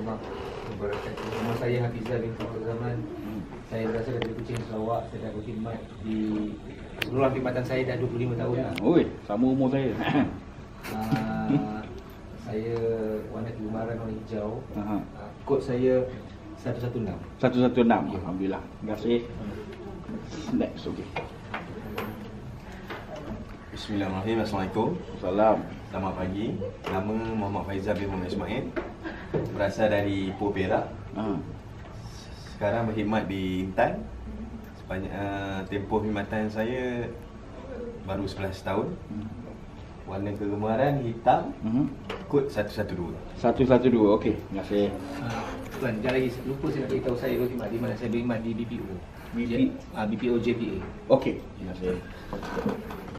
warahmatullahi wabarakatuh. Nama saya Hafizah binti Fatul Zaman. Saya berasal dari Kuching, Sarawak. Saya dah berkhidmat di seluruh khidmatan saya dah 25 tahun lah. Oi, sama umur saya. Saya warna kegemaran warna hijau. Kod saya 116. 116. Alhamdulillah. Terima kasih. Next, okey. Bismillahirrahmanirrahim. Assalamualaikum. Salam. Selamat pagi. Nama Muhammad Faizal bin Muhammad Ismail. Berasal dari Ipoh Perak. Sekarang berkhidmat di Intan. Sepanjang tempoh khidmatan saya baru 11 tahun. Warna kegemaran hitam. Kod 112. 112. Okey. Terima kasih. Tuan, jangan lagi lupa saya nak beritahu saya berkhidmat di mana. Saya berkhidmat di BPO. BPO JPA. Okey. Terima kasih.